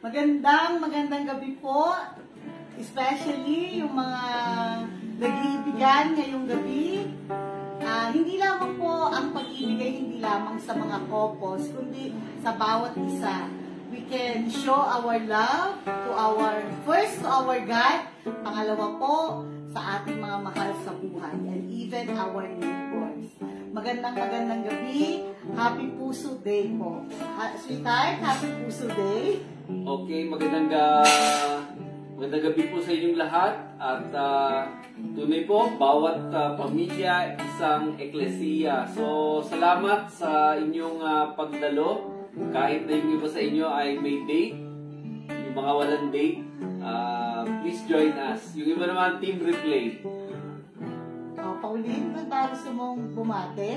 Magandang gabi po. Especially yung mga nag-iibigan ngayong gabi. Hindi lamang po ang pag-ibig ay hindi lamang sa mga couples, kundi sa bawat isa. We can show our love to first to our God, pangalawa po sa ating mga mahal sa buhay, and even our neighbors. Magandang gabi. Happy Puso Day po. Sweetheart, Happy Puso Day. Okay, magandang gabi po sa inyong lahat. At tunay po, bawat pamilya, isang Ekklesia. So, salamat sa inyong pagdalo. Kahit na yung iba sa inyo ay may date, yung mga walang date, please join us. Yung iba naman, team replay. Pauline, ba gusto mong bumate?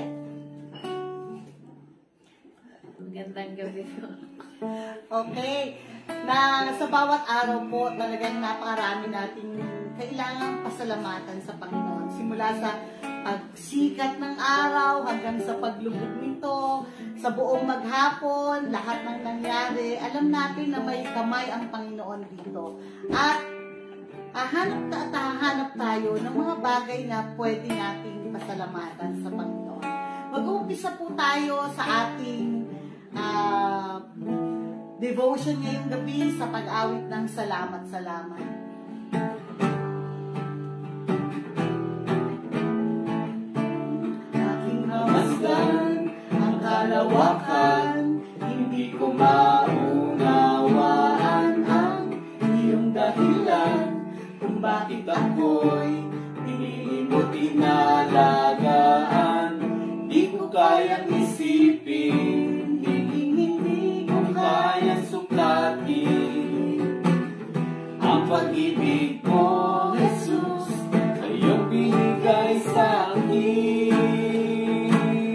Magandang gabi po. Okay. Na sa bawat araw po, talagang napakarami nating kailangang pasalamatan sa Panginoon. Simula sa pagsikat ng araw hanggang sa paglubog nito, sa buong maghapon, lahat ng nangyari, alam natin na may kamay ang Panginoon dito. At hahanap tayo ng mga bagay na pwede nating pasalamatan sa Panginoon. Mag-uumpisa po tayo sa ating devotion ngayong gabi sa pag-awit ng Salamat. Aking namasdan ang kalawakan, hindi ko maunawaan ang iyong dahilan kung bakit ako'y pinili mo tinalagaan. Di ko kayang isipin, hindi ko kayang suklatin ang pag-ibig mo, Jesus, ay iyong binigay sa akin.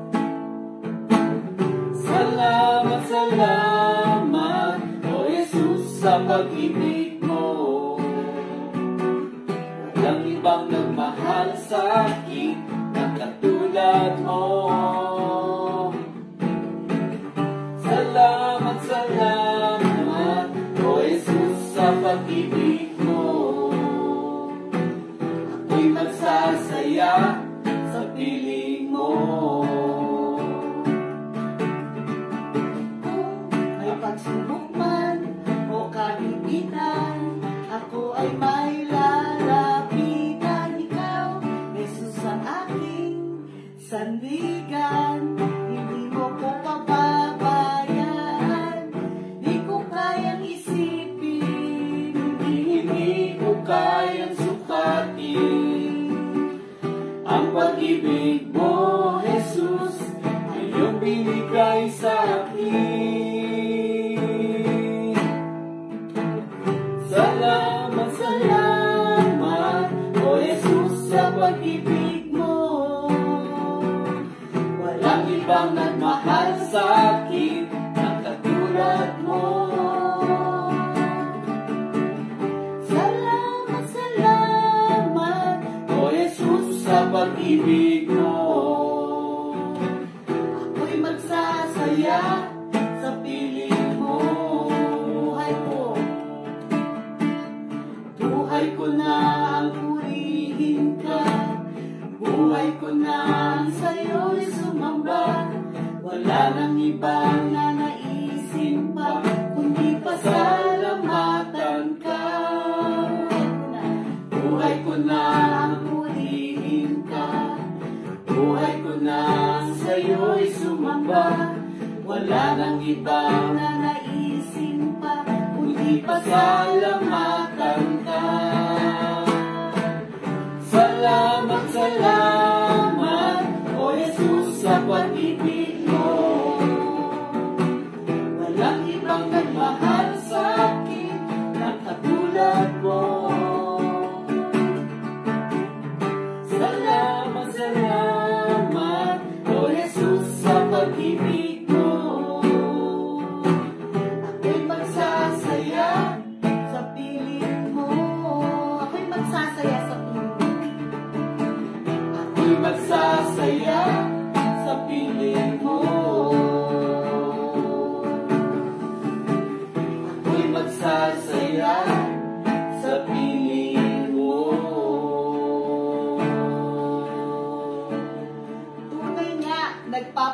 Salamat, O Jesus, sa pag-ibig mo. Walang ibang nagmahal sa akin na katulad mo. Salamat, O Jesus, sa pag-ibig mo. Ako'y magsasaya sa piling mo. Kung may pagsubok man o kagipitan, ako ay may lalapitan. Ikaw, Jesus, ang aking sandigan. Hindi mo ko pababayaan. Di ko kayang isipin, hindi ko kayang sukatin ang pag-ibig mo, Jesus, ay iyong binigay sa akin. Salamat, O Jesus, sa pag-ibig mo. Walang ibang nagmahal sa akin na katulad mo. Salamat, O Jesus, sa pag-ibig mo. Ako'y magsasaya sa piling mo. Buhay ko na ang purihin ka. Buhay ko na ang sa'yo'y sumamba. Wala nang ibang nanaisin pa, kundi pasalamatan ka. Buhay ko na ang purihin ka. Buhay ko na ang sa'yo'y sumamba. Wala nang ibang nanaisin pa, kundi pasalamatan ka. Salamat, O Jesus, sa pag-ibig mo. Walang ibang nagmahal sa akin na katulad mo. Salamat, O Jesus, sa pag-ibig mo. Ako'y magsasaya sa piling mo. Ako'y magsasaya sa piling mo.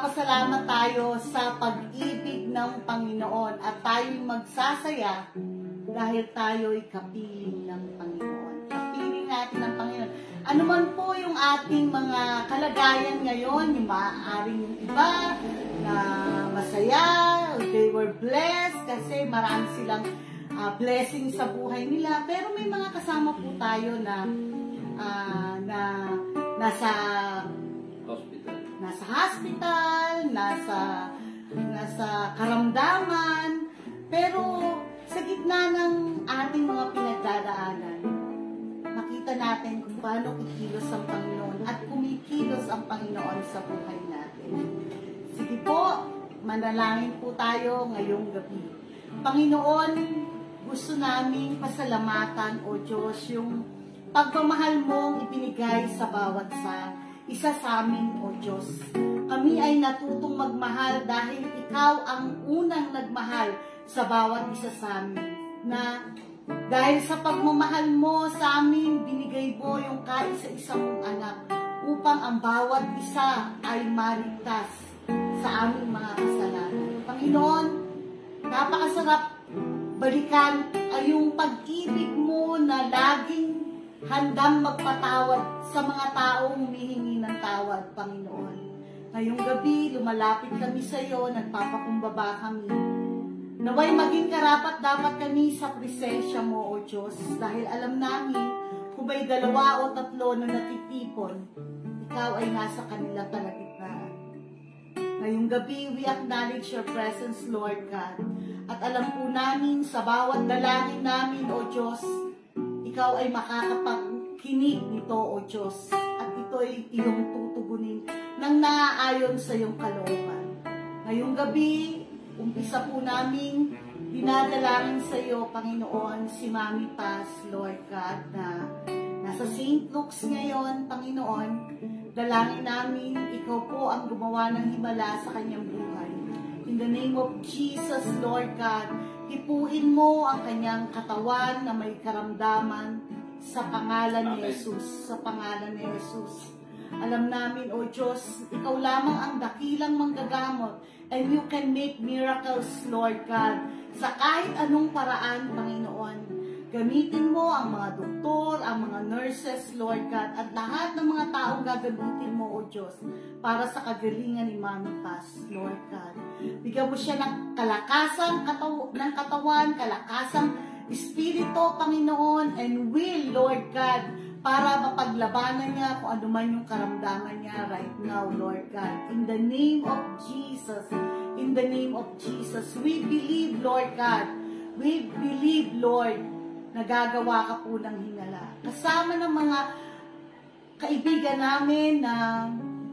Magpapasalamat tayo sa pag-ibig ng Panginoon at tayo'y magsasaya dahil tayo'y kapiling ng Panginoon. Kapiling natin ng Panginoon. Ano man po yung ating mga kalagayan ngayon, yung maaaring yung iba na masaya, they were blessed kasi marami silang blessing sa buhay nila. Pero may mga kasama po tayo na nasa hospital, nasa karamdaman, pero sa gitna ng ating mga pinagdadaanan, makita natin kung paano kikilos ang Panginoon at kumikilos ang Panginoon sa buhay natin. Sige po, manalangin po tayo ngayong gabi. Panginoon, gusto naming pasalamatan, O Diyos, yung pagmamahal mong ibinigay sa bawat isa sa amin, O Diyos. Kami ay natutong magmahal dahil Ikaw ang unang nagmahal sa bawat isa sa amin. Na dahil sa pagmamahal mo sa amin, binigay mo yung kaisa-isa mong anak upang ang bawat isa ay maligtas sa aming mga kasalanan. Panginoon, napakasarap balikan ay yung pag-ibig mo na laging handang magpatawad sa mga taong humihingi ng tawad, Panginoon. Ngayong gabi, lumalapit kami sa iyo, nagpapakumbaba kami. Naway maging karapat-dapat kami sa presensya mo, O Diyos, dahil alam namin kung may 2 o 3 na natitipon, ikaw ay nasa kanila kalagitnaan. Ngayong gabi, we acknowledge your presence, Lord God. At alam po namin sa bawat dalangin namin, O Diyos, ikaw ay makakapagkinig nito, O Diyos, at ito ay iyong tutugunin nang naaayon sa iyong kalooban. Ngayong gabi, umpisa po namin dinadalangin sa iyo, Panginoon, si Mami Paz, Lord God, na nasa St. Luke's ngayon, Panginoon. Dalangin namin, ikaw po ang gumawa ng himala sa kanyang buhay. In the name of Jesus, Lord God, hipuin mo ang kanyang katawan na may karamdaman sa pangalan ni Jesus. Sa pangalan ni Jesus. Alam namin, O Diyos, ikaw lamang ang dakilang manggagamot and you can make miracles, Lord God, sa kahit anong paraan, Panginoon. Gamitin mo ang mga doktor, ang mga nurses, Lord God, at lahat ng mga taong gagamitin mo, O Diyos, para sa kagalingan ni Mami Paz, Lord God. Bigyan mo siya ng kalakasan ng katawan, kalakasang espiritu, Panginoon, and will, Lord God, para mapaglabanan niya kung ano man yung karamdaman niya right now, Lord God. In the name of Jesus, in the name of Jesus, we believe, Lord God, we believe, Lord, nagagawa ka po ng hingala. Kasama ng mga kaibigan namin na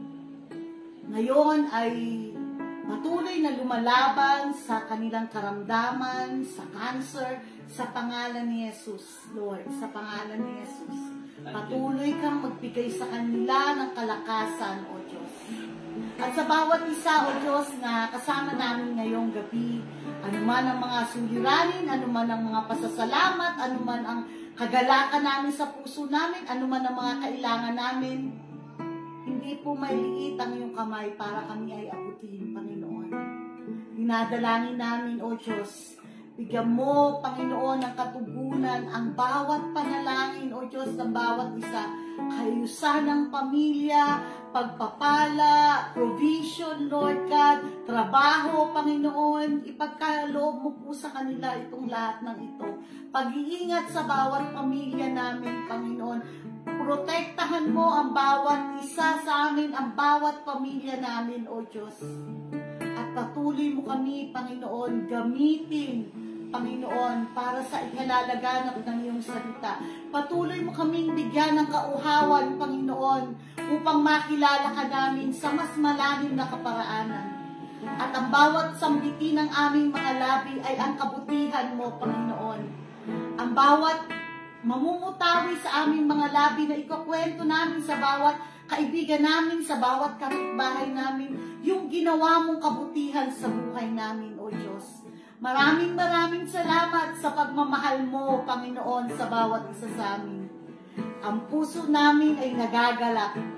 ngayon ay patuloy na lumalaban sa kanilang karamdaman, sa cancer, sa pangalan ni Jesus, Lord, sa pangalan ni Jesus. Patuloy kang magbigay sa kanila ng kalakasan, O Diyos. At sa bawat isa, O Diyos, na kasama namin ngayong gabi, anuman ang mga suliranin, anuman ang mga pasasalamat, anuman ang kagalakan namin sa puso namin, anuman ang mga kailangan namin, hindi po may liit ang iyong kamay para kami ay abutin, Panginoon. Dinadalangin namin, O Diyos, bigyan mo, Panginoon, ng katugunan ang bawat panalangin, O Diyos, ng bawat isa. Kaayusan ng pamilya, pagpapala, provision, Lord God, trabaho, Panginoon, ipagkaloob mo po sa kanila itong lahat ng ito. Pag-iingat sa bawat pamilya namin, Panginoon. Protektahan mo ang bawat isa sa amin, ang bawat pamilya namin, O Diyos. At patuloy mo kami, Panginoon, gamitin, Panginoon, para sa ikalalaganap ng iyong salita. Patuloy mo kaming bigyan ng kauhawan, Panginoon, upang makilala ka namin sa mas malalim na kaparaanan. At ang bawat sambitin ng aming mga labi ay ang kabutihan mo, Panginoon. Ang bawat mamumutawi sa aming mga labi na ikukwento namin sa bawat kaibigan namin, sa bawat kapitbahay namin, yung ginawa mong kabutihan sa buhay namin, O Diyos. Maraming salamat sa pagmamahal mo, Panginoon, sa bawat isa sa amin. Ang puso namin ay nagagalak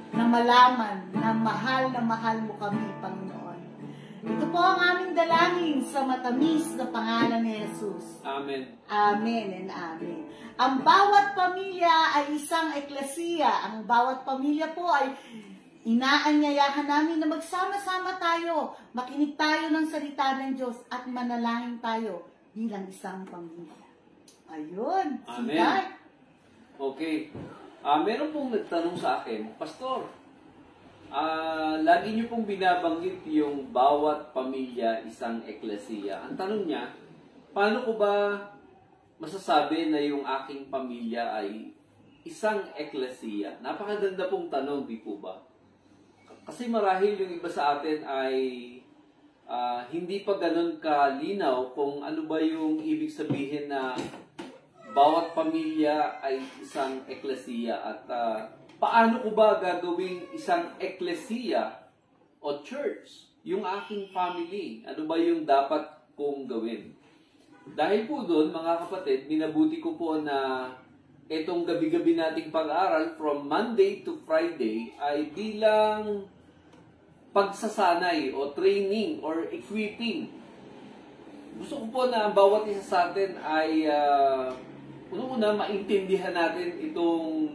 na malaman na mahal mo kami, Panginoon. Ito po ang aming dalangin sa matamis na pangalan ni Jesus. Amen. Amen and amen. Ang bawat pamilya ay isang eklesiya. Ang bawat pamilya po ay inaanyayahan namin na magsama-sama tayo, makinig tayo ng salita ng Diyos at manalangin tayo bilang isang pamilya. Ayun. Amen. Okay. Meron pong nagtanong sa akin, Pastor, lagi niyo pong binabanggit yung bawat pamilya isang eklesiya. Ang tanong niya, paano ko ba masasabi na yung aking pamilya ay isang eklesiya? Napakaganda pong tanong, di po ba? Kasi marahil yung iba sa atin ay hindi pa ganun kalinaw kung ano ba yung ibig sabihin na bawat pamilya ay isang eklesiya at paano ko ba gagawing isang eklesiya o church yung aking family? Ano ba yung dapat kong gawin? Dahil po doon, mga kapatid, minabuti ko po na itong gabi-gabi nating pag-aaral from Monday to Friday ay bilang pagsasanay o training or equipping. Gusto ko po na ang bawat isa sa atin ay una maintindihan natin itong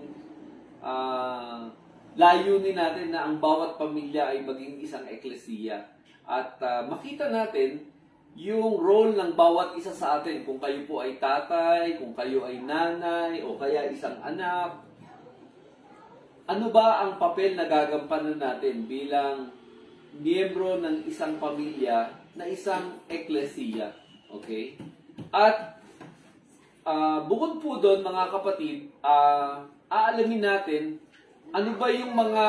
layunin natin na ang bawat pamilya ay maging isang eklesiya. At makita natin yung role ng bawat isa sa atin. Kung kayo po ay tatay, kung kayo ay nanay, o kaya isang anak. Ano ba ang papel na gagampanan natin bilang miyembro ng isang pamilya na isang eklesiya? Okay? At bukod po doon, mga kapatid, aalamin natin ano ba yung mga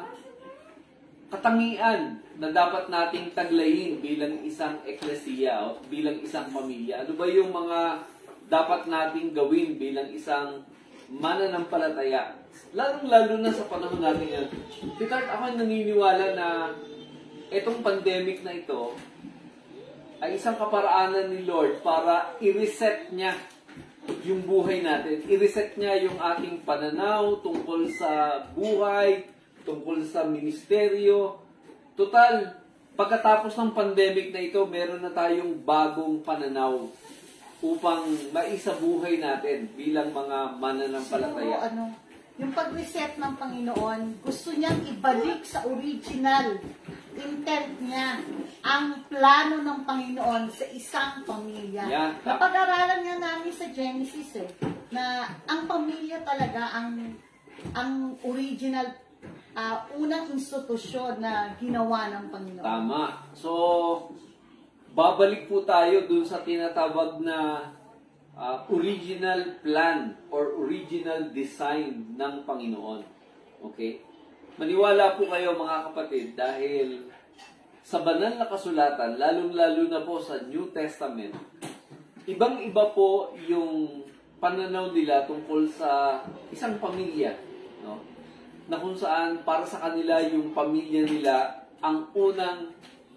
katangian na dapat nating taglayin bilang isang eklesiya o bilang isang pamilya. Ano ba yung mga dapat nating gawin bilang isang mananampalataya? Lalong-lalo na sa panahon natin yan. Because ako naniniwala na itong pandemic na ito ay isang kaparaanan ni Lord para i-reset niya yung buhay natin. I-reset niya yung ating pananaw tungkol sa buhay, tungkol sa ministeryo. Total, pagkatapos ng pandemic na ito, meron na tayong bagong pananaw upang maisabuhay natin bilang mga mananampalataya. Siguro, yung pag-reset ng Panginoon, gusto niyang ibalik sa original intent niya ang plano ng Panginoon sa isang pamilya. Yeah. Napag-aralan nga namin sa Genesis na ang pamilya talaga ang original unang institusyon na ginawa ng Panginoon. Tama. So, babalik po tayo dun sa tinatawag na original plan or original design ng Panginoon. Okay? Maniwala po kayo, mga kapatid, dahil sa banal na kasulatan, lalong-lalo na po sa New Testament, ibang-iba po yung pananaw nila tungkol sa isang pamilya. No? Na kung saan para sa kanila yung pamilya nila ang unang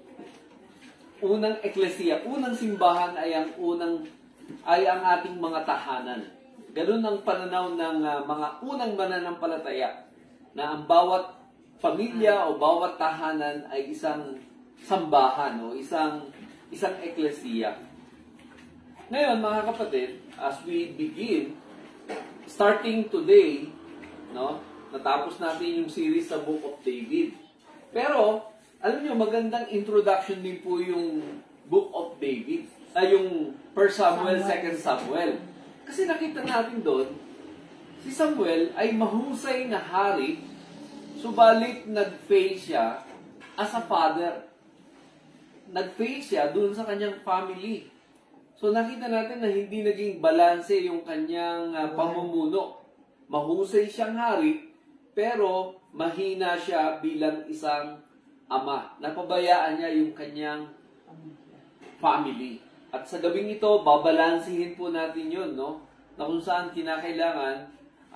eklesiya, unang simbahan ay ang ating mga tahanan. Ganun ang pananaw ng mga unang mananampalataya na ang bawat pamilya o bawat tahanan ay isang sambahan o isang eklesiya. Ngayon, mga kapatid, as we begin, starting today, no, natapos natin yung series sa Book of David. Pero, alam nyo, magandang introduction din po yung Book of David. Yung 1 Samuel, 2 Samuel. Kasi nakita natin doon, si Samuel ay mahusay na hari, subalit nag-fail siya as a father. Nag-fail siya doon sa kanyang family. So nakita natin na hindi naging balanse yung kanyang pamumuno. Mahusay siyang hari, pero mahina siya bilang isang ama. Napabayaan niya yung kanyang family. At sa gabing ito, babalansihin po natin yun, no? Na kung saan kinakailangan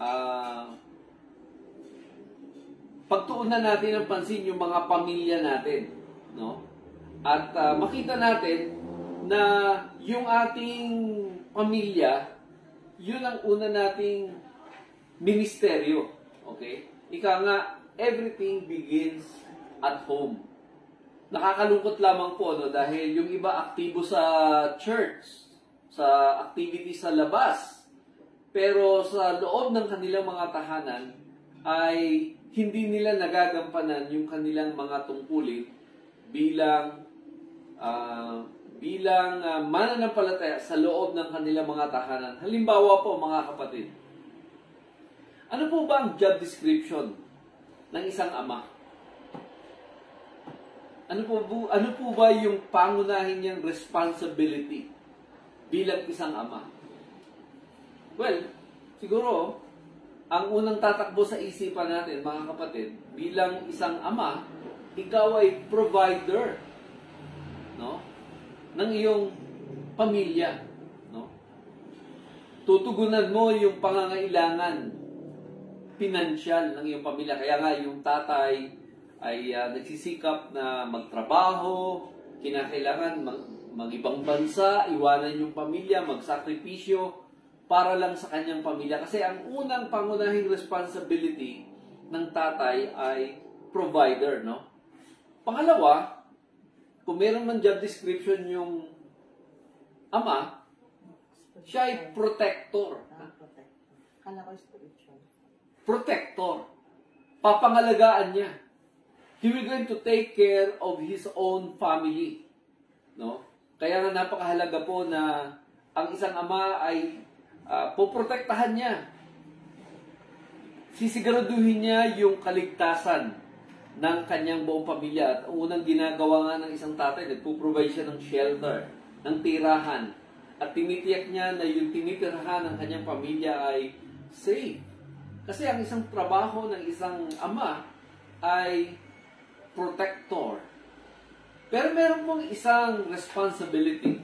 pagtuunan natin ng pansin yung mga pamilya natin, no? At makita natin na yung ating pamilya, yun ang una nating ministeryo. Okay? Ika nga, everything begins at home. Nakakalungkot lamang po, no, dahil yung iba aktibo sa church, sa activity sa labas, pero sa loob ng kanilang mga tahanan ay hindi nila nagagampanan yung kanilang mga tungkulin bilang mananampalataya sa loob ng kanilang mga tahanan. Halimbawa po, mga kapatid, ano po ba ang job description ng isang ama? Ano po ba yung pangunahin niyang responsibility bilang isang ama? Well, siguro, ang unang tatakbo sa isipan natin, mga kapatid, bilang isang ama, ikaw ay provider, no, ng iyong pamilya, no? Tutugunan mo yung pangangailangan pinansyal ng iyong pamilya. Kaya nga yung tatay ay nagsisikap na magtrabaho, kinakailangan mag-ibang bansa, iwanan yung pamilya, magsakripisyo para lang sa kanyang pamilya. Kasi ang unang pangunahing responsibility ng tatay ay provider, no? Pangalawa, kung meron man job description yung ama, siya ay protector. Kala ko spiritual. Protector. Papangalagaan niya. He will going to take care of his own family. No? Kaya nga napakahalaga po na ang isang ama ay poprotektahan niya. Sisiguraduhin niya yung kaligtasan ng kanyang buong pamilya. At ang unang ginagawa nga ng isang tatay, nagpo-provide siya ng shelter, ng tirahan. At tinitiyak niya na yung tinitirahan ng kanyang pamilya ay safe. Kasi ang isang trabaho ng isang ama ay protector. Pero meron pong isang responsibility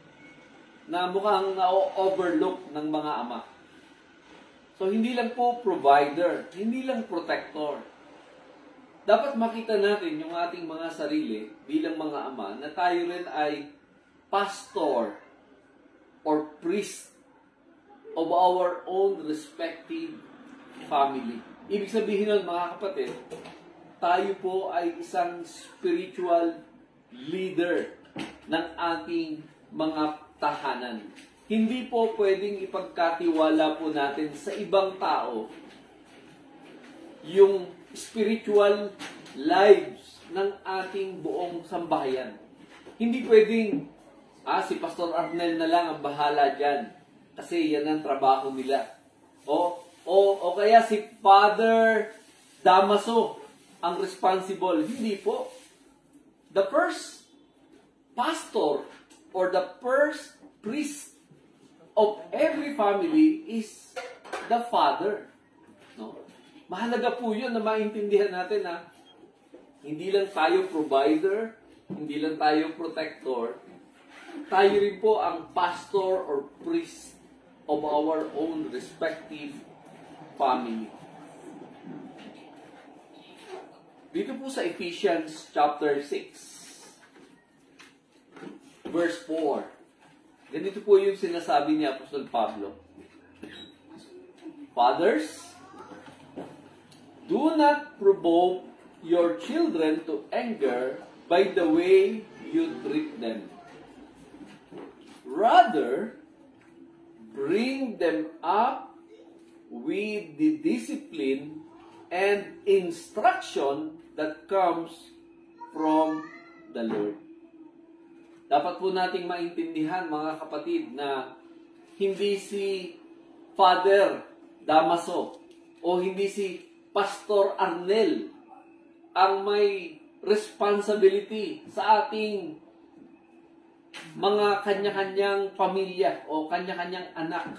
na mukhang na-overlook ng mga ama. So, hindi lang po provider, hindi lang protector. Dapat makita natin yung ating mga sarili bilang mga ama na tayo rin ay pastor or priest of our own respective family. Ibig sabihin nun, mga kapatid, tayo po ay isang spiritual leader ng ating mga tahanan. Hindi po pwedeng ipagkatiwala po natin sa ibang tao yung spiritual lives ng ating buong sambahayan. Hindi pwedeng, si Pastor Arnel na lang ang bahala dyan kasi yan ang trabaho nila. O kaya si Father Damaso ang responsible. Hindi po. The first pastor or the first priest of every family is the father. No? Mahalaga po yun na maintindihan natin na hindi lang tayo provider, hindi lang tayo protector, tayo rin po ang pastor or priest of our own respective family. Dito po sa Ephesians chapter 6, verse 4. Ganito po yung sinasabi ni Apostol Pablo. Fathers, do not provoke your children to anger by the way you treat them. Rather, bring them up with the discipline and instruction that comes from the Lord. Dapat po nating maintindihan, mga kapatid, na hindi si Father Damaso o hindi si Pastor Arnel ang may responsibility sa ating mga kanya-kanyang pamilya o kanya-kanyang anak.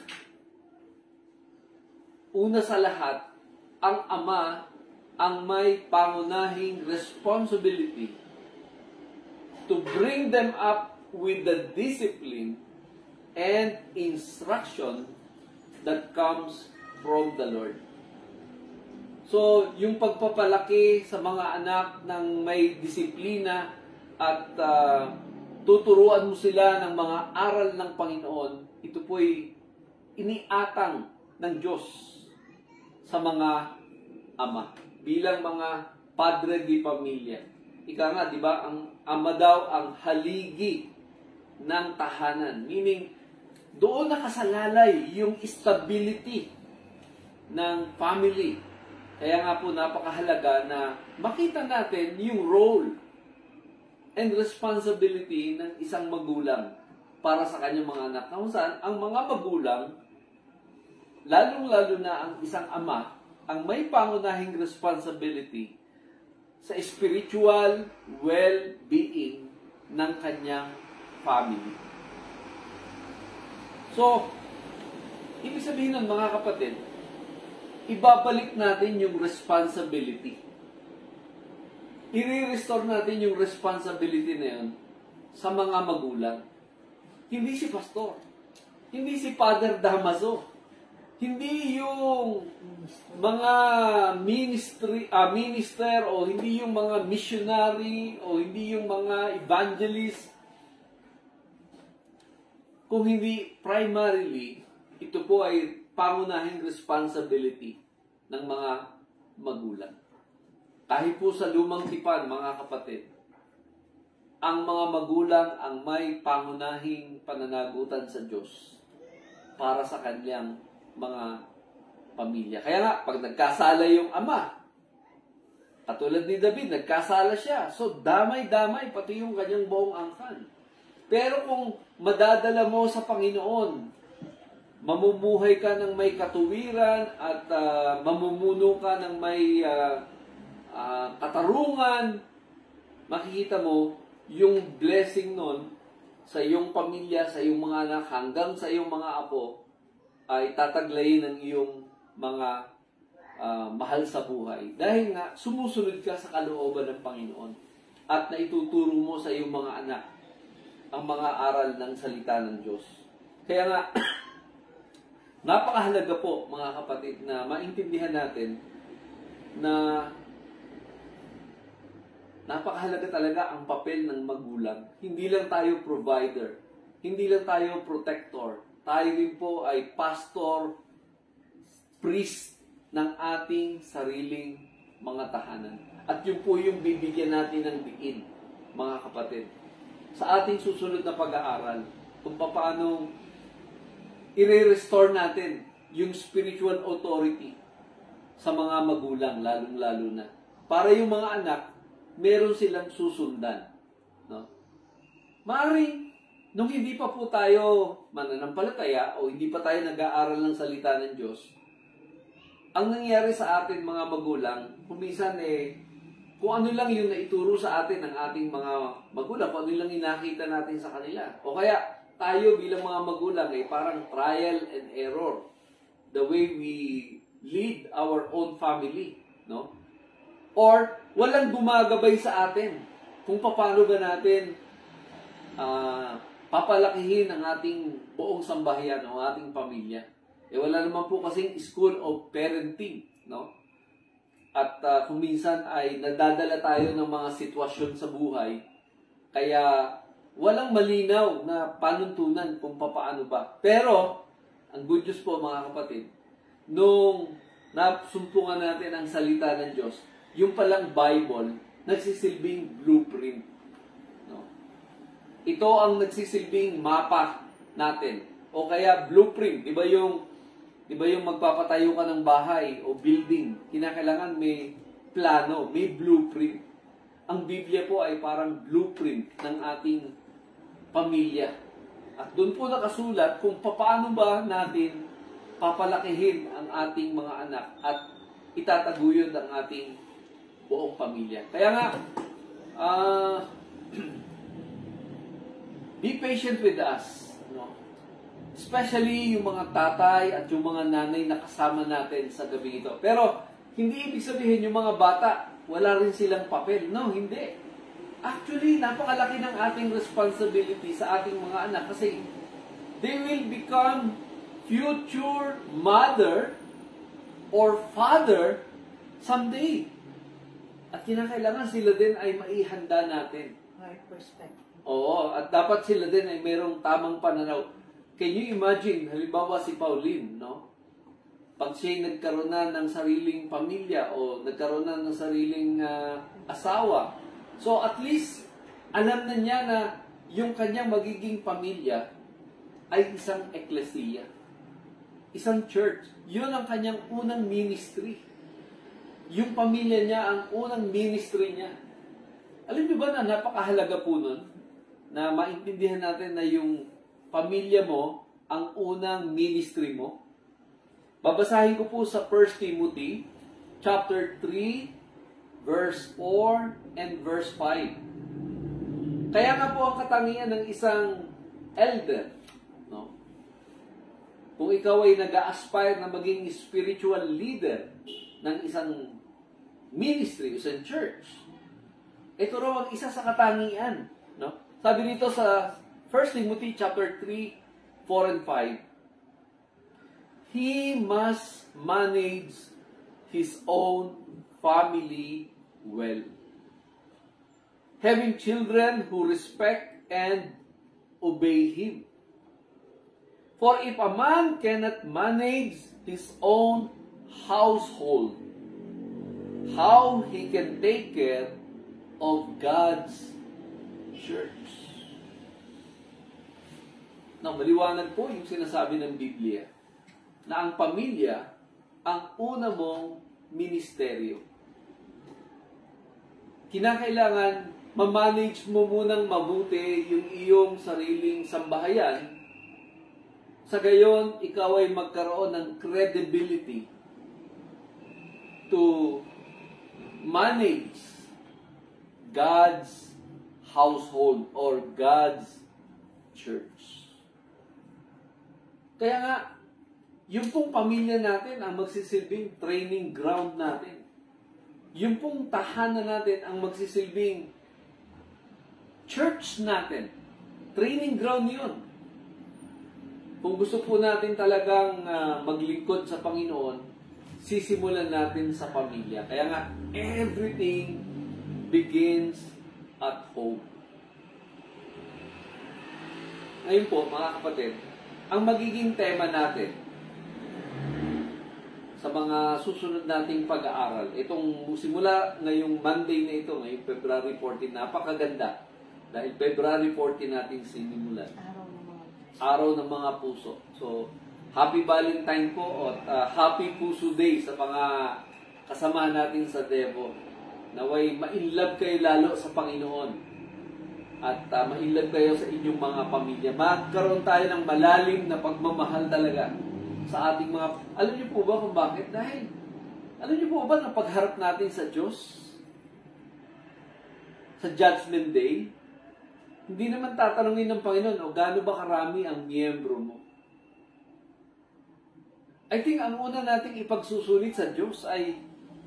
Una sa lahat, ang ama ang may pangunahing responsibility to bring them up with the discipline and instruction that comes from the Lord. So, yung pagpapalaki sa mga anak ng may disiplina at tuturuan mo sila ng mga aral ng Panginoon, ito po'y iniatang ng Diyos sa mga ama. bilang mga padre di pamilya. Ika nga, di ba, ang ama daw ang haligi ng tahanan. Meaning, doon nakasalalay yung stability ng family. Kaya nga po napakahalaga na makita natin yung role and responsibility ng isang magulang para sa kanyang mga anak. Kung saan, ang mga magulang, lalong-lalo na ang isang ama, ang may pangunahing responsibility sa spiritual well-being ng kanyang family. So, ibig sabihin nun, mga kapatid, ibabalik natin yung responsibility. I-restore natin yung responsibility na yun sa mga magulang. Hindi si pastor. Hindi si Father Damaso. Hindi yung mga minister o hindi yung mga missionary o hindi yung mga evangelist. Kung hindi primarily, ito po ay pangunahing responsibility ng mga magulang. Kahit po sa lumang tipan, mga kapatid, ang mga magulang ang may pangunahing pananagutan sa Diyos para sa kanyang mga pamilya. Kaya nga, pag nagkasala yung ama, katulad ni David, nagkasala siya. So, damay-damay, pati yung kanyang buong angkan. Pero kung madadala mo sa Panginoon, mamumuhay ka ng may katuwiran at mamumuno ka ng may katarungan, makikita mo yung blessing nun sa iyong pamilya, sa iyong mga anak, hanggang sa iyong mga apo, ay tataglayin ng iyong mga mahal sa buhay. Dahil nga, sumusunod ka sa kalooban ng Panginoon at naituturo mo sa iyong mga anak ang mga aral ng salita ng Diyos. Kaya nga, napakahalaga po, mga kapatid, na maintindihan natin na napakahalaga talaga ang papel ng magulang. Hindi lang tayo provider, hindi lang tayo protector, tayo rin po ay pastor, priest ng ating sariling mga tahanan. At yun po yung bibigyan natin ng diin, mga kapatid, sa ating susunod na pag-aaral kung paano i-restore natin yung spiritual authority sa mga magulang, lalong-lalo na. Para yung mga anak, meron silang susundan. No? Maaaring, nung hindi pa po tayo mananampalataya o hindi pa tayo nag-aaral ng salita ng Diyos, ang nangyari sa atin mga magulang, kuminsan kung ano lang yung naituro sa atin ng ating mga magulang, kung ano lang inakita natin sa kanila. O kaya, tayo bilang mga magulang parang trial and error. The way we lead our own family. No? Or, walang gumagabay sa atin kung paano ba natin papalakihin ang ating buong sambahayan o ating pamilya. Wala naman po kasing school of parenting, no? At kung minsan ay nadadala tayo ng mga sitwasyon sa buhay, kaya walang malinaw na panuntunan kung paano ba. Pero, ang good news po mga kapatid, nung nasumpungan natin ang salita ng Diyos, yung palang Bible, nagsisilbing blueprint. Ito ang nagsisilbing mapa natin. O kaya blueprint. Di ba yung magpapatayo ka ng bahay o building, kinakailangan may plano, may blueprint. Ang Biblia po ay parang blueprint ng ating pamilya. At doon po nakasulat kung paano ba natin papalakihin ang ating mga anak at itataguyod ang ating buong pamilya. Kaya nga, be patient with us. No? Especially yung mga tatay at yung mga nanay na kasama natin sa gabi ito. Pero, hindi ibig sabihin yung mga bata, wala rin silang papel. No, hindi. Actually, napakalaki ng ating responsibility sa ating mga anak kasi they will become future mother or father someday. At kinakailangan sila din ay maihanda natin. Right perspective. Oo, at dapat sila din ay mayroong tamang pananaw. Can you imagine, halimbawa si Pauline, no? pag siya'y nagkaroon na ng sariling pamilya o nagkaroon na ng sariling asawa. So at least, alam na niya na yung kanyang magiging pamilya ay isang ekklesia. Isang church. Yun ang kanyang unang ministry. Yung pamilya niya ang unang ministry niya. Alam niyo ba na napakahalaga po nun na maintindihan natin na yung pamilya mo ang unang ministry mo? Babasahin ko po sa 1 Timothy chapter 3 verse 4 and verse 5. Kaya nga po ang katangian ng isang elder, no? Kung ikaw ay nag-aspire na maging spiritual leader ng isang ministry, isang church, ito raw ang isa sa katangian, no? Sabi dito sa 1 Timothy chapter 3, 4 and 5, he must manage his own family well, having children who respect and obey him. For if a man cannot manage his own household, how he can take care of God's church? Now, maliwanag po yung sinasabi ng Biblia na ang pamilya ang una mong ministeryo. Kinakailangan ma-manage mo munang mabuti yung iyong sariling sambahayan, sa gayon ikaw ay magkaroon ng credibility to manage God's household or God's church. Kaya nga, yung pong pamilya natin ang magsisilbing training ground natin. Yung pong tahanan natin ang magsisilbing church natin. Training ground yun. Kung gusto po natin talagang maglingkod sa Panginoon, sisimulan natin sa pamilya. Kaya nga, everything begins at home. Ngayon po, mga kapatid, ang magiging tema natin sa mga susunod nating pag-aaral, itong simula ngayong Monday na ito, ngayong February 14, napakaganda. Dahil February 14 nating sinimulan. Araw ng mga puso. So, Happy Valentine po at Happy Puso Day sa mga kasama natin sa Devo. Naway ma-inlove kayo lalo sa Panginoon. At ma-inlove kayo sa inyong mga pamilya. Magkaroon tayo ng malalim na pagmamahal talaga sa ating mga... Alam niyo po ba kung bakit? Dahil, alam niyo po ba na pagharap natin sa Diyos, sa Judgment Day, hindi naman tatanungin ng Panginoon, o gaano ba karami ang miyembro mo? I think ang una nating ipagsusulit sa Diyos ay,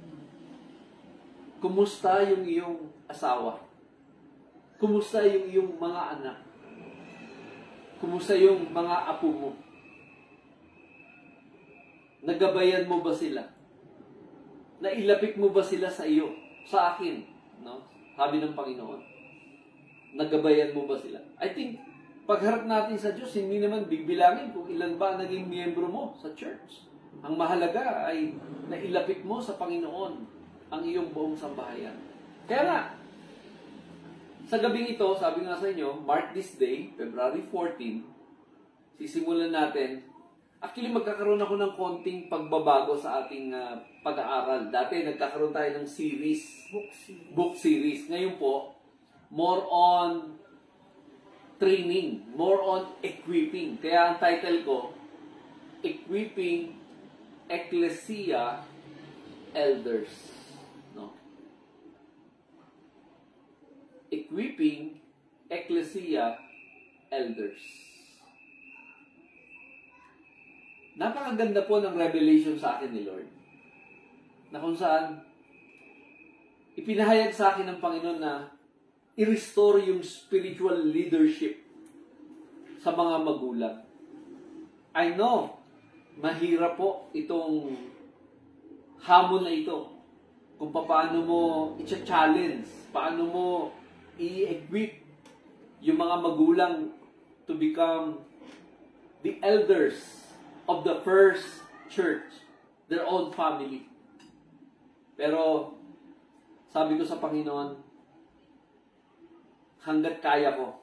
kumusta yung iyong asawa? Kumusta yung iyong mga anak? Kumusta yung mga apo mo? Nagabayan mo ba sila? Nailapit mo ba sila sa iyo? Sa akin? No? Sabi ng Panginoon. Nagabayan mo ba sila? I think, pagharap natin sa Diyos, hindi naman bibilangin kung ilan ba naging miyembro mo sa church. Ang mahalaga ay nailapit mo sa Panginoon ang iyong buong sambahayan. Kaya nga, sa gabing ito, sabi nga sa inyo, mark this day, February 14, sisimulan natin. Actually, magkakaroon ako ng konting pagbabago sa ating pag-aaral. Dati, nagkakaroon tayo ng series. Book series. Ngayon po, more on training. More on equipping. Kaya ang title ko, Equipping Ekklesia Elders. No? Equipping Ekklesia Elders. Napakaganda po ng revelation sa akin ni Lord. Na kung saan, ipinahayag sa akin ng Panginoon na i-restore yung spiritual leadership sa mga magulang. I know, mahirap po itong hamon na ito. Kung paano mo i-challenge, paano mo i-equip yung mga magulang to become the elders of the first church. their own family. Pero, sabi ko sa Panginoon, hanggat kaya ko,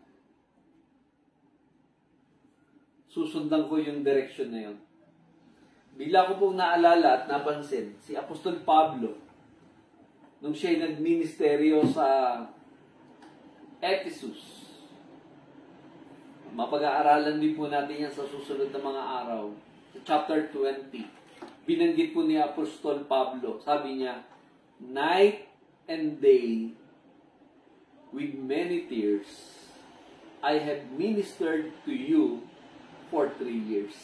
susundan ko yung direction na yun. Bigla ko pong naalala at napansin, si Apostol Pablo, nung siya'y nagministeryo sa Ephesus. Mapag-aaralan din po natin yan sa susunod na mga araw. Sa chapter 20. Binanggit po ni Apostol Pablo. Sabi niya, night and day, with many tears, I have ministered to you for 3 years.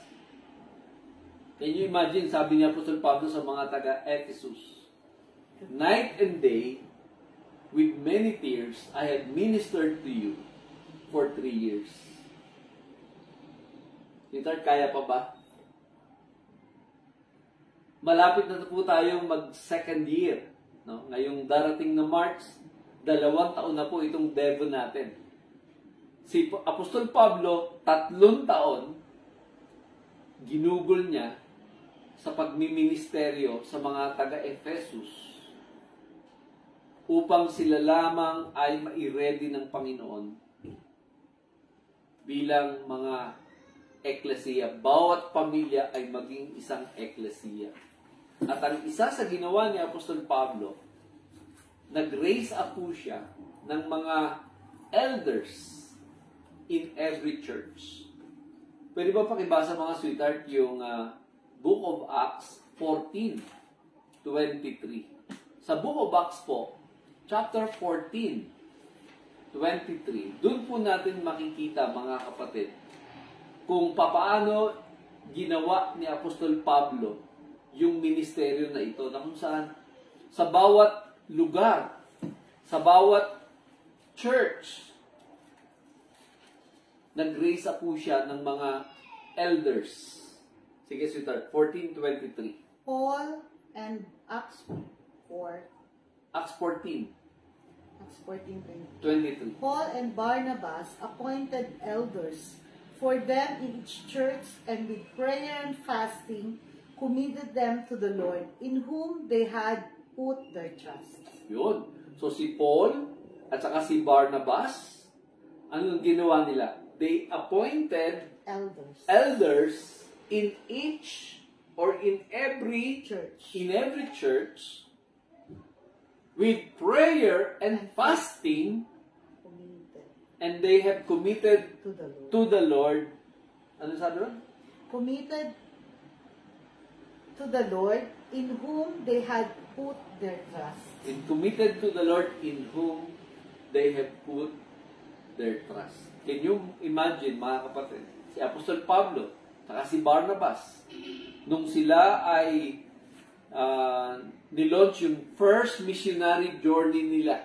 Can you imagine, sabi ni Apostol Pablo sa mga taga-Ephesus, night and day, with many tears, I have ministered to you for 3 years. Sweetheart, kaya pa ba? Malapit na po tayong mag-second year. No? Ngayong darating na March, 2 taon na po itong Devo natin. Si Apostol Pablo, 3 taon, ginugol niya sa pagmiministeryo sa mga taga-Ephesus upang sila lamang ay mai-ready ng Panginoon bilang mga Ekklesia. Bawat pamilya ay maging isang Ekklesia. At ang isa sa ginawa ni Apostol Pablo, nag-raise up po siya ng mga elders in every church. Pwede ba pakibasa mga sweetheart yung Book of Acts 14:23. Sa Book of Acts po, chapter 14:23, doon po natin makikita mga kapatid kung papaano ginawa ni Apostol Pablo yung ministeryo na ito, na kung saan sa bawat lugar, sa bawat church, nag-raise up po siya ng mga elders. Sige, sweetheart, 14:23. Paul and Acts 4. Acts 14. Acts 14:23. 23. Paul and Barnabas appointed elders for them in each church, and with prayer and fasting, committed them to the Lord, in whom they had put their trust. Yun. So si Paul at saka si Barnabas, anong ginawa nila? They appointed elders in each or in every church with prayer and fasting, and they have committed to the Lord. Ano sabi doon? Committed to the Lord, in whom they had put their trust. And committed to the Lord, in whom they have put their trust. Can you imagine, mga kapatid, si Apostol Pablo, saka si Barnabas, nung sila ay nilaunch yung first missionary journey nila,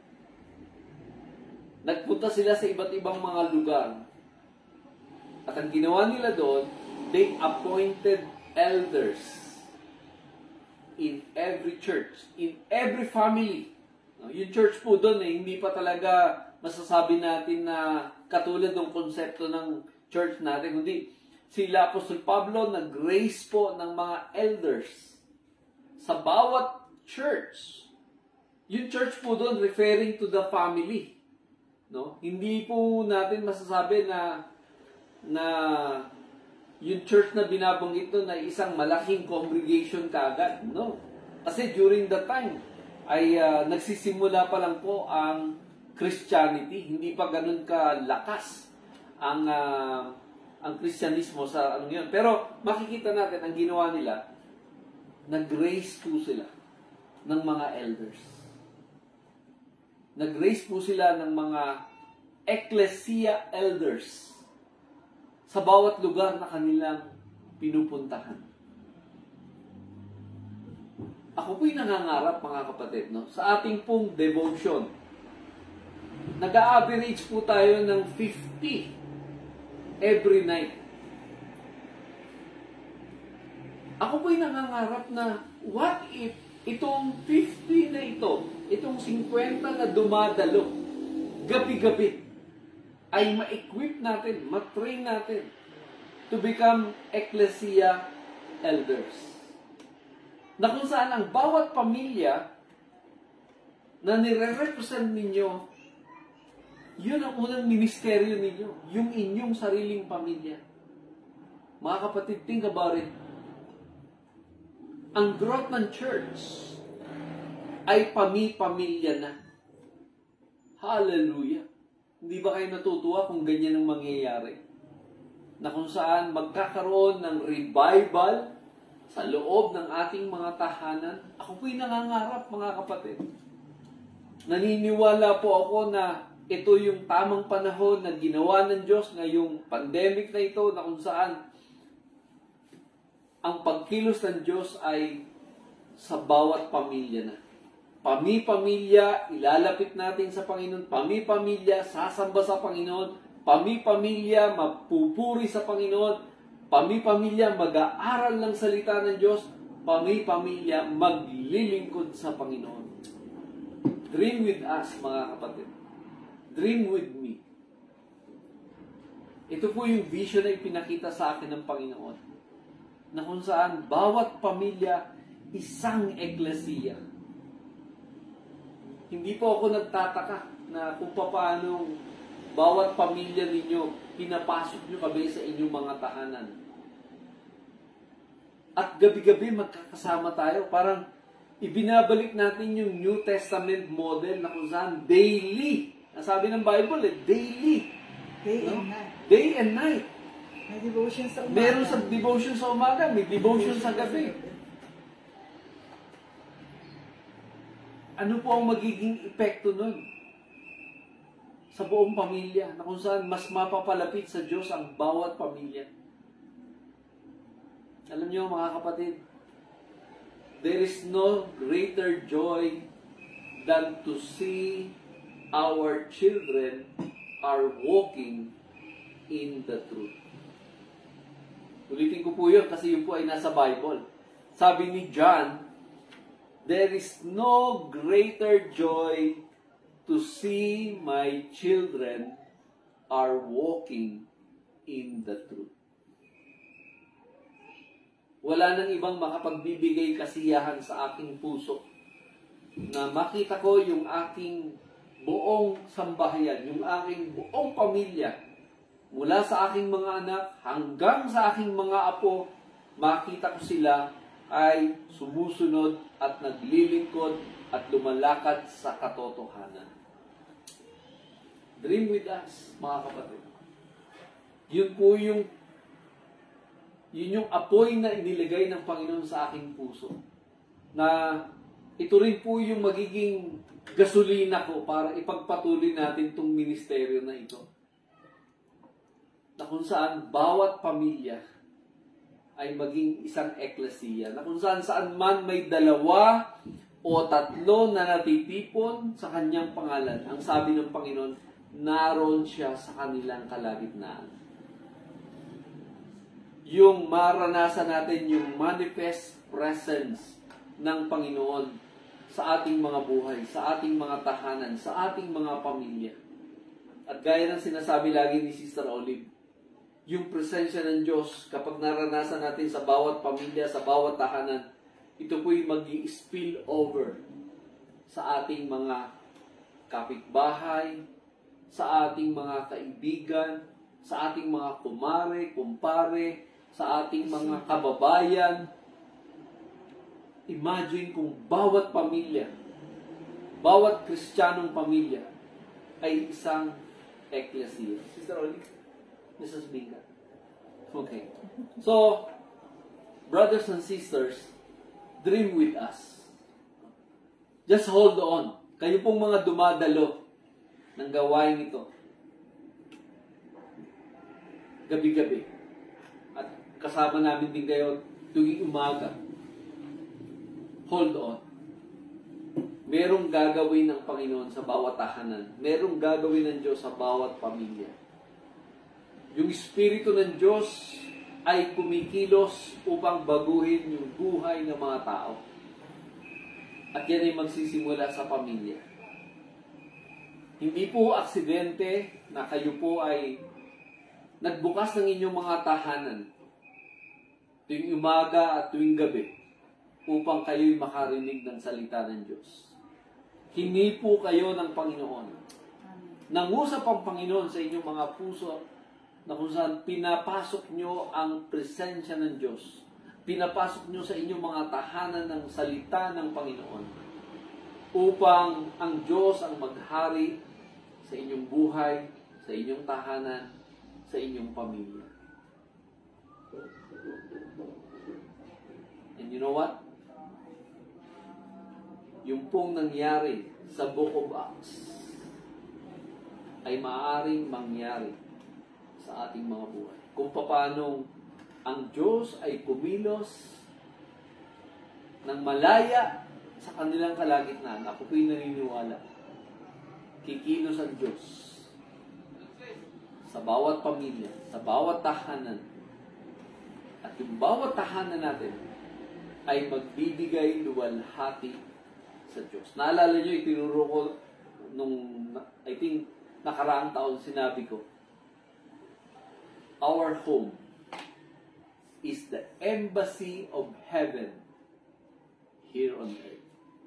nagpunta sila sa iba't ibang mga lugar. At ang ginawa nila doon, they appointed elders in every church, in every family. Yung church po doon, hindi pa talaga masasabi natin na katulad ng konsepto ng church natin, kundi sila Apostol Pablo nag-raise po ng mga elders sa bawat church. Yung church po doon referring to the family. No? Hindi po natin masasabi na yung church na binabanggit doon ay isang malaking congregation kaagad. No. Kasi during that time, ay nagsisimula pa lang po ang Christianity. Hindi pa ganun kalakas ang Kristyanismo sa anong yun. Pero makikita natin, ang ginawa nila, nag-raise po sila ng mga elders. Nag-raise po sila ng mga Ekklesia elders sa bawat lugar na kanilang pinupuntahan. Ako po'y nangangarap, mga kapatid, no? Sa ating pong devotion, nag-a-average po tayo ng 50 every night. Ako po'y nangangarap na, what if itong 50 na ito, itong 50 na dumadalo, gabi-gabi, ay ma-equip natin, ma-train natin to become Ekklesia elders. Na kung saan ang bawat pamilya na nire-represent ninyo, yun ang unang ministeryo ninyo, yung inyong sariling pamilya. Mga kapatid, think about it. Ang growth ng church ay pamilya na. Hallelujah! Hindi ba kayo natutuwa kung ganyan ang mangyayari? Na kung saan magkakaroon ng revival sa loob ng ating mga tahanan. Ako po'y nangangarap, mga kapatid. Naniniwala po ako na ito yung tamang panahon na ginawa ng Diyos ngayong pandemic na ito, na kung saan ang pagkilos ng Diyos ay sa bawat pamilya na. Pamilya, ilalapit natin sa Panginoon. Pamilya, sasamba sa Panginoon. Pamilya, mapupuri sa Paminoon. Pamilya, mag-aaral ng salita ng Diyos. Pamilya, maglilingkod sa Panginoon. Dream with us, mga kapatid. Dream with me. Ito po yung vision na ipinakita sa akin ng Panginoon. Na kung saan bawat pamilya, isang eklesia. Hindi po ako nagtataka na kung paano bawat pamilya ninyo, pinapasok nyo kami sa inyong mga tahanan. At gabi-gabi magkakasama tayo. Parang ibinabalik natin yung New Testament model na kung saan daily. Sabi ng Bible, daily. Day and night. Day and night. May devotion sa umaga. Meron sa devotion sa umaga, may devotion sa gabi. Ano po ang magiging epekto nun? Sa buong pamilya, na kung saan mas mapapalapit sa Diyos ang bawat pamilya. Alam niyo, mga kapatid, there is no greater joy than to see our children are walking in the truth. Ulitin ko po yun kasi yun po ay nasa Bible. Sabi ni John, there is no greater joy to see my children are walking in the truth. Wala nang ibang makapagbibigay kasiyahan sa aking puso na makita ko yung aking buong sambahayan, yung aking buong pamilya, mula sa aking mga anak hanggang sa aking mga apo, makita ko sila ay sumusunod at naglilingkod at lumalakad sa katotohanan. Dream with us, mga kapatid. Yun po yung apoy na inilagay ng Panginoon sa aking puso. Na ito rin po yung magiging gasolina ko para ipagpatuloy natin itong ministeryo na ito. Na kung saan bawat pamilya ay maging isang eklesiya. Na kung saan man may 2 o 3 na natitipon sa kanyang pangalan. Ang sabi ng Panginoon, naroon siya sa kanilang kalagitnaan. Yung maranasan natin yung manifest presence ng Panginoon sa ating mga buhay, sa ating mga tahanan, sa ating mga pamilya. At gaya ng sinasabi lagi ni Sister Olive, yung presensya ng Diyos, kapag naranasan natin sa bawat pamilya, sa bawat tahanan, ito po'y mag-i-spill over sa ating mga kapitbahay, sa ating mga kaibigan, sa ating mga kumare, kumpare, sa ating mga kababayan. Imagine kung bawat pamilya, bawat Kristiyanong pamilya ay isang eklesia. Sister Olive? Mrs. Binga. Okay. So, brothers and sisters, dream with us. Just hold on. Kayo pong mga dumadalo ng gawain ito. Gabi-gabi. At kasama namin din kayo tuwing umaga. Hold on. Merong gagawin ng Panginoon sa bawat tahanan. Merong gagawin ng Diyos sa bawat pamilya. Yung Espiritu ng Diyos ay kumikilos upang baguhin yung buhay ng mga tao. At yan ay magsisimula sa pamilya. Hindi po aksidente na kayo po ay nagbukas ng inyong mga tahanan tuwing umaga at tuwing gabi, upang kayo'y makarinig ng salita ng Diyos. Hingi po kayo ng Panginoon. Nangusap ang Panginoon sa inyong mga puso na kung saan pinapasok nyo ang presensya ng Diyos. Pinapasok nyo sa inyong mga tahanan ng salita ng Panginoon upang ang Diyos ang maghari sa inyong buhay, sa inyong tahanan, sa inyong pamilya. And you know what? Yung pong nangyari sa Book of Acts ay maaaring mangyari sa ating mga buhay. Kung paano ang Diyos ay kumilos ng malaya sa kanilang kalagitnaan. Ako po'y naniniwala. Kikilos ang Diyos sa bawat pamilya, sa bawat tahanan. At yung bawat tahanan natin ay magbibigay luwalhati sa Diyos. Naalala nyo, itinuro ko nung, I think, nakaraang taon sinabi ko, our home is the embassy of heaven here on earth.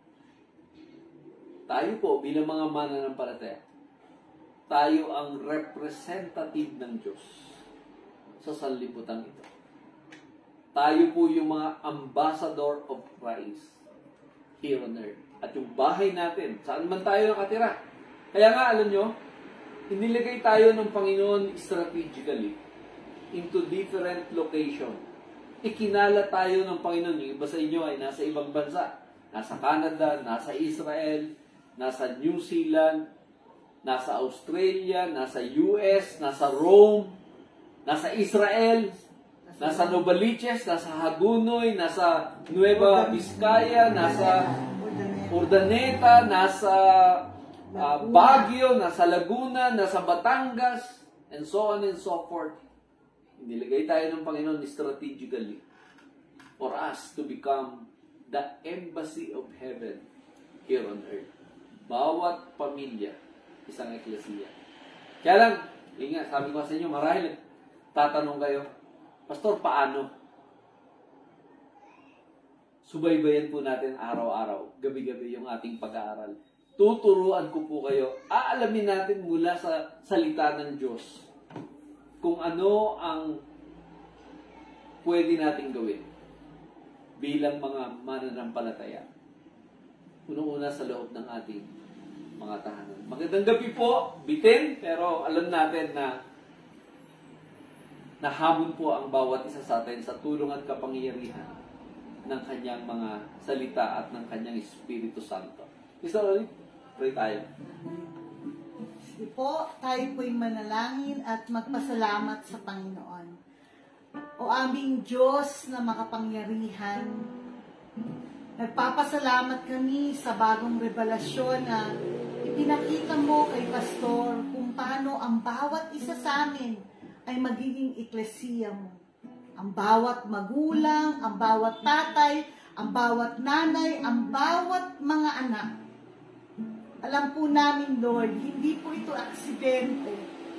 Tayo po, bilang mga mananampalataya, tayo ang representative ng Diyos sa sanlibutan ito. Tayo po yung mga ambassador of Christ here on earth. At yung bahay natin, saan man tayo nakatira. Kaya nga, alam nyo, inilagay tayo ng Panginoon strategically into different location. Ikinala tayo ng Panginoon. Yung iba sa inyo ay nasa ibang bansa. Nasa Canada, nasa Israel, nasa New Zealand, nasa Australia, nasa US, nasa Rome, nasa Israel, nasa Novaliches, nasa Hagunoy, nasa Nueva Vizcaya, nasa Urdaneta, nasa Baguio, nasa Laguna, nasa Batangas, and so on and so forth. Nilagay tayo ng Panginoon strategically for us to become the embassy of heaven here on earth. Bawat pamilya, isang ekklesia. Kaya lang, yun nga, sabi ko sa inyo, marahil tatanong kayo, Pastor, paano? Subaybayan po natin araw-araw, gabi-gabi yung ating pag-aaral. Tuturuan ko po kayo, aalamin natin mula sa salita ng Diyos kung ano ang pwede nating gawin bilang mga mananampalataya. Unang-una sa loob ng ating mga tahanan. Magandang gabi po, bitin, pero alam natin na nahamon po ang bawat isa sa atin sa tulong at kapangyarihan ng kanyang mga salita at ng kanyang Espiritu Santo. Mr. Oli, pray tayo. Sige po, tayo po'y manalangin at magpasalamat sa Panginoon. O aming Diyos na makapangyarihan, nagpapasalamat kami sa bagong revelasyon na ipinakita mo kay Pastor kung paano ang bawat isa sa amin ay magiging eklesiya mo. Ang bawat magulang, ang bawat tatay, ang bawat nanay, ang bawat mga anak. Alam po namin, Lord, hindi po ito aksidente.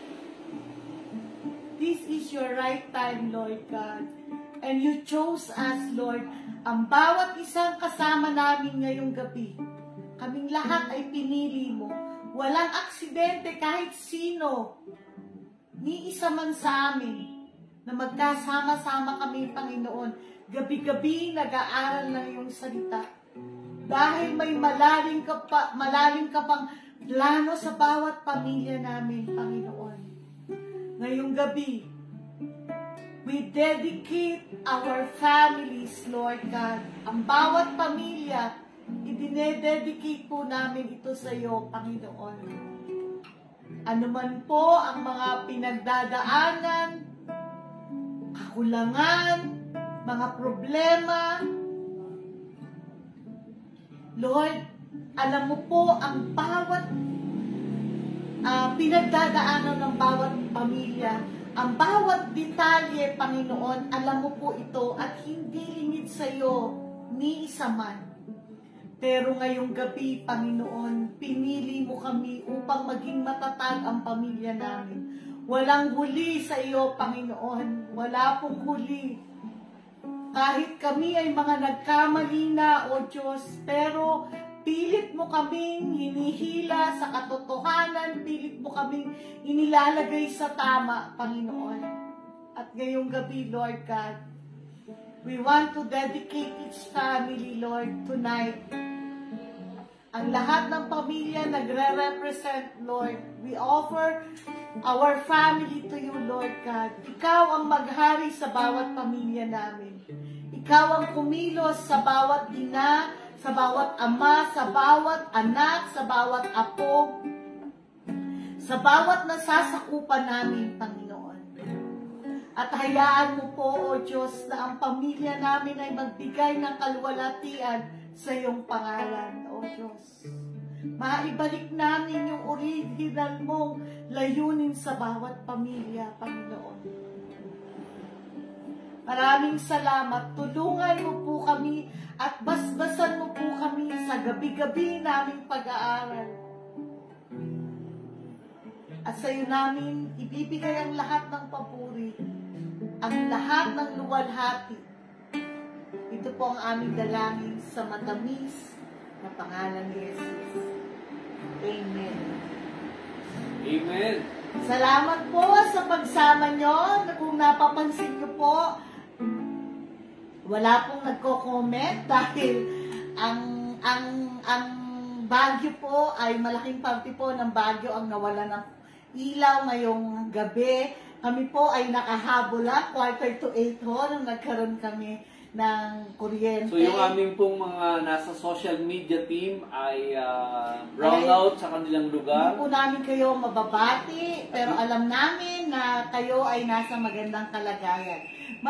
This is your right time, Lord God. And you chose us, Lord. Ang bawat isang kasama namin ngayong gabi, kaming lahat ay pinili mo. Walang aksidente kahit sino, ni isa man sa amin, na magkasama-sama kami, Panginoon. Gabi-gabi nag-aaral ng iyong salita. Dahil may malalim ka pang plano sa bawat pamilya namin, Panginoon. Ngayong gabi, we dedicate our families, Lord God. Ang bawat pamilya, idinededicate po namin ito sa iyo, Panginoon. Ano man po ang mga pinagdadaanan, kakulangan, mga problema, Lord, alam mo po ang bawat pinagdadaanan ng bawat pamilya, ang bawat detalye, Panginoon, alam mo po ito at hindi lingid sa iyo ni isa man. Pero ngayong gabi, Panginoon, pinili mo kami upang maging matatag ang pamilya namin. Walang huli sa iyo, Panginoon. Wala pong huli. Kahit kami ay mga nagkamali na, O Diyos, pero pilit mo kaming hinihila sa katotohanan, pilit mo kaming inilalagay sa tama, Panginoon. At ngayong gabi, Lord God, we want to dedicate each family, Lord, tonight. Ang lahat ng pamilya nagre-represent, Lord. We offer our family to you, Lord God. Ikaw ang maghari sa bawat pamilya namin. Ikaw ang kumilos sa bawat ina, sa bawat ama, sa bawat anak, sa bawat apo, sa bawat nasasakupan namin, Panginoon. At hayaan mo po, O Diyos, na ang pamilya namin ay magbigay ng kalwalatian sa iyong pangalan, O Diyos. Maibalik namin yung original mong layunin sa bawat pamilya, Panginoon. Maraming salamat. Tulungan mo po kami at basbasan mo po kami sa gabi-gabi naming pag-aaral. At sa iyo namin ibibigay ang lahat ng papuri, ang lahat ng luwalhati. Ito po ang aming dalangin sa matamis na pangalan ni Jesus. Amen. Amen. Salamat po sa pagsama nyo. Kung napapansin nyo po, wala pong nagko-comment dahil ang Baguio po ay malaking parte po ng Baguio ang nawala ng ilaw ngayong gabi. Kami po ay nakahabol lang, 7:45 nung nagkaroon kami ng kuryente. So yung aming pong mga nasa social media team ay brown out sa kanilang lugar. Hindi po namin kayo mababati, pero alam namin na kayo ay nasa magandang kalagayan.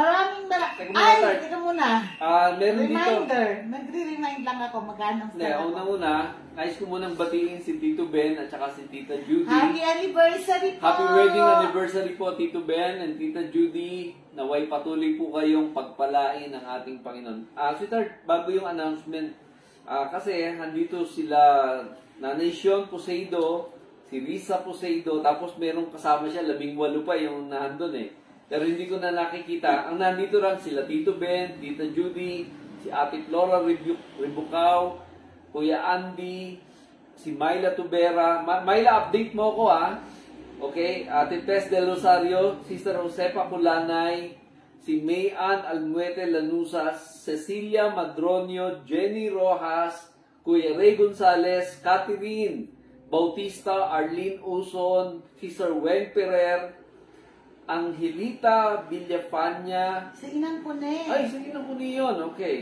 Teka muna. Meron Reminder. dito. Nagre-remind lang ako magandang Una, nais ko munang batiin si Tito Ben at saka si Tita Judy. Happy anniversary po! Happy wedding anniversary po, Tito Ben and Tita Judy. Naway patuloy po kayong pagpalain ng ating Panginoon. Sweetheart, bago yung announcement, kasi nandito sila Nanay Sean Poseido, si Risa Poseido, tapos merong kasama siya, 18 pa yung nandun eh. Pero hindi ko na nakikita. Ang nandito lang sila Tito Ben, Tita Judy, si Ate Flora Ribucaw, Kuya Andy, si Myla Tubera. Myla, update mo ko ha. Okay, Ate Tess Del Rosario, Sister Josepa Culanay, si Mayan Almuete Lanusas, Cecilia Madronio, Jenny Rojas, Kuya Ray Gonzales, Catherine Bautista, Arlene Uson, Sister Wen Perer, Angelita Villafania. Sa Inang Pune. Ay, sa Inang Pune yun. Okay.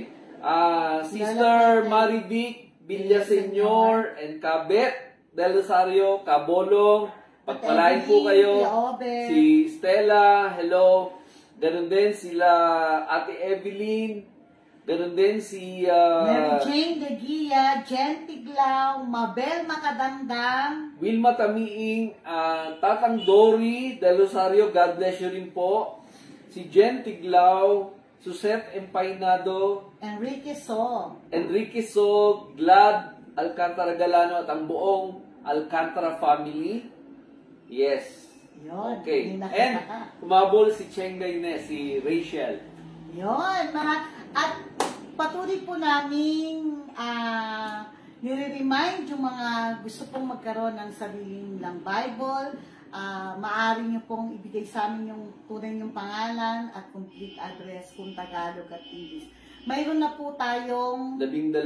Sister Marivic Villaseñor and Kabet Del Rosario, Kabolong. Pagpalain po kayo. Si Stella, hello. Ganon din sila Ate Evelyn. Ganon din si Mary Jane Degia, Jen Tiglao, Mabel Makadandang, Wilma Tamiing, Tatang Dory Del Rosario, God bless you rin po. Si Jen Tiglao, Suset Empainado, Enrique So, Glad Alcantara Galano at ang buong Alcantara family. Yes. Yun. Okay. And kumabol si Chengay si Rachel. Yun. At patuloy po namin nire-remind yung mga gusto pong magkaroon ng sariling lang Bible. Maaari nyo pong ibigay sa amin yung tunay yung pangalan at complete address kung Tagalog at English. Mayroon na po tayong 12.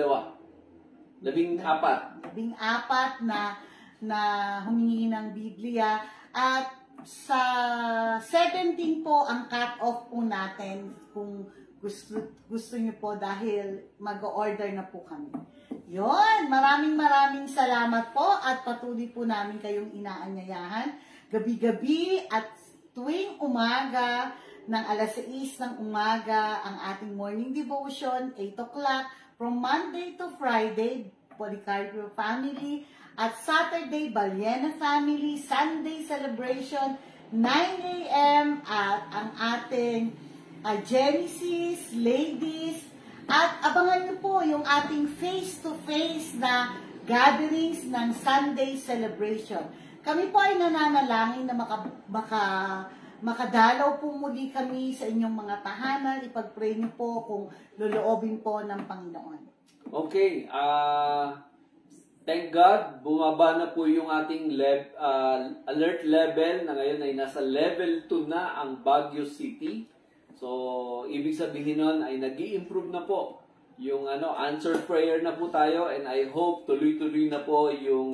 14 na humingi ng Biblia. At sa 17 po ang cut-off po natin kung gusto nyo po dahil mag-order na po kami. Yun, maraming salamat po at patuloy po namin kayong inaanyayahan gabi-gabi at tuwing umaga ng alas 6 ng umaga ang ating morning devotion, 8 o'clock from Monday to Friday, Policarpio family, at Saturday, Baliena family, Sunday celebration, 9 a.m. at ang ating Genesis, ladies, at abangan niyo po yung ating face-to-face na gatherings ng Sunday celebration. Kami po ay nananalangin na makadalaw po muli kami sa inyong mga tahanan. Ipag-pray niyo po kung loloobin po ng Panginoon. Okay, thank God, bumaba na po yung ating alert level na ngayon ay nasa level 2 na ang Baguio City. So, ibig sabihin nun ay nag-i-improve na po yung answer prayer na po tayo, and I hope tuloy-tuloy na po yung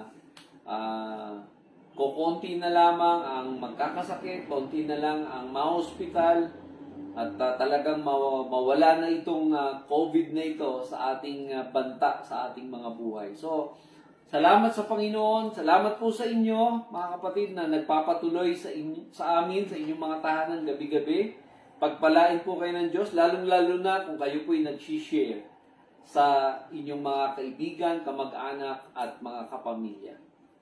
kukunti na lang ang magkakasakit, konti na lang ang ma-hospital, at talagang mawala na itong COVID na ito sa ating banta, sa ating mga buhay. So, salamat sa Panginoon, salamat po sa inyo, mga kapatid, na nagpapatuloy sa amin, sa inyong mga tahanan gabi-gabi. Pagpalain po kayo ng Diyos, lalong-lalo na kung kayo po'y nag-share sa inyong mga kaibigan, kamag-anak, at mga kapamilya.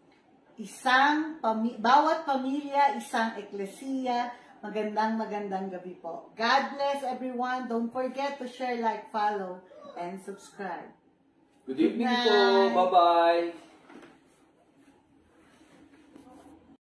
Bawat pamilya, isang Ekklesia. Magandang gabi po. God bless everyone. Don't forget to share, like, follow, and subscribe. Good evening po. Bye-bye.